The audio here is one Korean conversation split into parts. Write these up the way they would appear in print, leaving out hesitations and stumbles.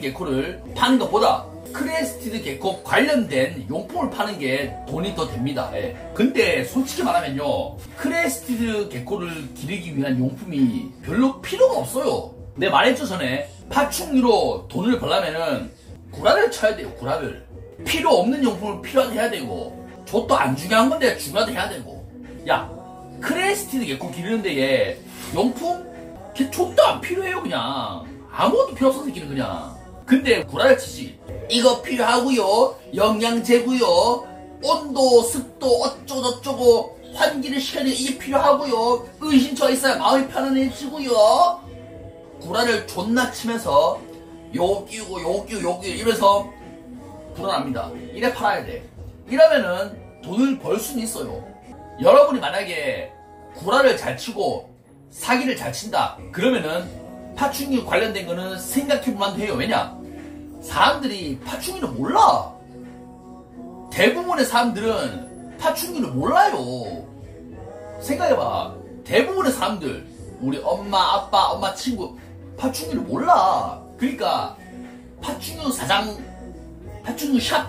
개코를 파는 것보다 크레스티드 개코 관련된 용품을 파는 게 돈이 더 됩니다. 예. 근데 솔직히 말하면요, 크레스티드 개코를 기르기 위한 용품이 별로 필요가 없어요. 내가 말했죠 전에. 파충류로 돈을 벌려면은 구라를 쳐야 돼요. 구라를. 필요 없는 용품을 필요하게 해야 되고, 저도 안 중요한 건데 중요하다 해야 되고. 야, 크레스티드 개코 기르는데 얘 용품? 걔 족도 안 필요해요. 그냥 아무것도 필요 없어서 기는 그냥. 근데 구라를 치지. 이거 필요하고요, 영양제고요, 온도 습도 어쩌고저쩌고 환기를 시켜야 돼, 이게 필요하고요, 의심처가 있어야 마음이 편안해지고요. 구라를 존나 치면서 요 끼우고 요 끼우고 요 끼우고 이러면서 불안합니다. 이래 팔아야 돼. 이러면은 돈을 벌 수는 있어요. 여러분이 만약에 구라를 잘 치고 사기를 잘 친다 그러면은 파충류 관련된 거는 생각해보면 돼요. 왜냐? 사람들이 파충류를 몰라. 대부분의 사람들은 파충류를 몰라요. 생각해봐. 대부분의 사람들, 우리 엄마, 아빠, 엄마, 친구 파충류를 몰라. 그러니까 파충류 사장, 파충류 샵,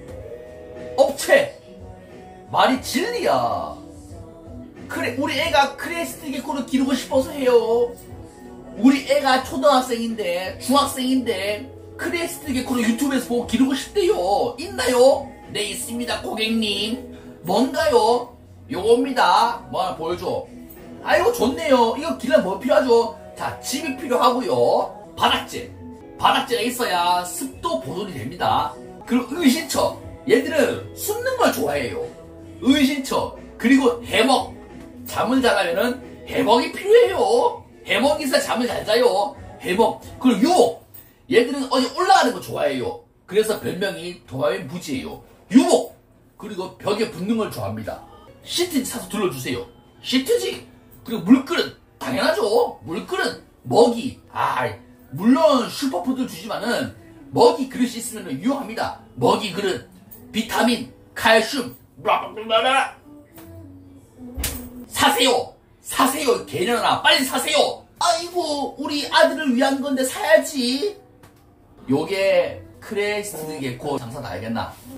업체 말이 진리야. 그래, 우리 애가 크레스티드 개코를 기르고 싶어서 해요. 우리 애가 초등학생인데, 중학생인데 크레스티드 개코를 유튜브에서 보고 기르고 싶대요. 있나요? 네, 있습니다 고객님. 뭔가요? 요겁니다. 뭐 하나 보여줘. 아이고 좋네요. 이거 기르면 뭐 필요하죠? 자, 집이 필요하고요, 바닥재, 바닥재가 있어야 습도 보존이 됩니다. 그리고 은신처, 얘들은 숨는 걸 좋아해요. 은신처, 그리고 해먹, 잠을 자려면은 해먹이 필요해요. 해먹이 있어야 잠을 잘 자요. 해먹. 그리고 유목, 얘들은 어디 올라가는 거 좋아해요. 그래서 별명이 도마뱀 부지예요. 유목. 그리고 벽에 붙는 걸 좋아합니다. 시트지 사서 둘러주세요. 시트지. 그리고 물그릇, 당연하죠. 물그릇, 먹이. 물론 슈퍼푸드 주지만은 먹이 그릇이 있으면 유용합니다. 먹이 그릇, 비타민, 칼슘, 사세요. 사세요. 개년아, 빨리 사세요. 아이고, 우리 아들을 위한 건데 사야지. 요게 크레스티드 개코 장사 다 알겠나?